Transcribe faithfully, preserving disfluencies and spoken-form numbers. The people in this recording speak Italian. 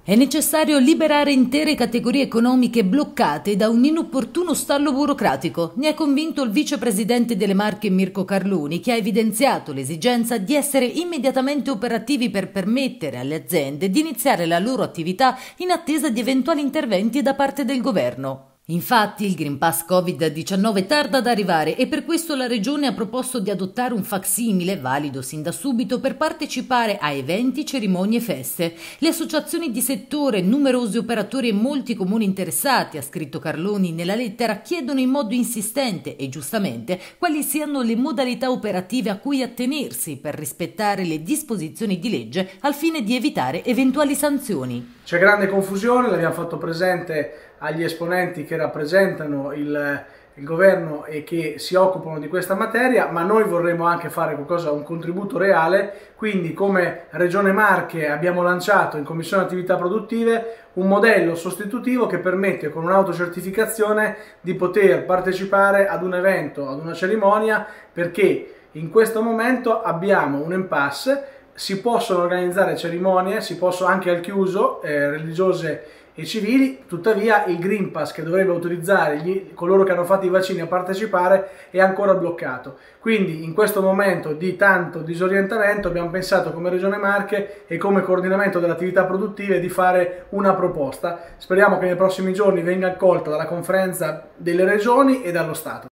È necessario liberare intere categorie economiche bloccate da un inopportuno stallo burocratico. Ne è convinto il vicepresidente delle Marche Mirko Carloni, che ha evidenziato l'esigenza di essere immediatamente operativi per permettere alle aziende di iniziare la loro attività in attesa di eventuali interventi da parte del governo. Infatti il Green Pass Covid diciannove tarda ad arrivare e per questo la Regione ha proposto di adottare un facsimile, valido sin da subito, per partecipare a eventi, cerimonie e feste. Le associazioni di settore, numerosi operatori e molti comuni interessati, ha scritto Carloni nella lettera, chiedono in modo insistente e giustamente quali siano le modalità operative a cui attenersi per rispettare le disposizioni di legge al fine di evitare eventuali sanzioni. C'è grande confusione, l'abbiamo fatto presente agli esponenti che rappresentano il, il governo e che si occupano di questa materia, ma noi vorremmo anche fare qualcosa, un contributo reale. Quindi come Regione Marche abbiamo lanciato in Commissione Attività Produttive un modello sostitutivo che permette con un'autocertificazione di poter partecipare ad un evento, ad una cerimonia, perché in questo momento abbiamo un impasse. Si possono organizzare cerimonie, si possono anche al chiuso, eh, religiose e civili, tuttavia il Green Pass che dovrebbe autorizzare gli, coloro che hanno fatto i vaccini a partecipare è ancora bloccato. Quindi in questo momento di tanto disorientamento abbiamo pensato come Regione Marche e come coordinamento delle attività produttive di fare una proposta. Speriamo che nei prossimi giorni venga accolta dalla conferenza delle regioni e dallo Stato.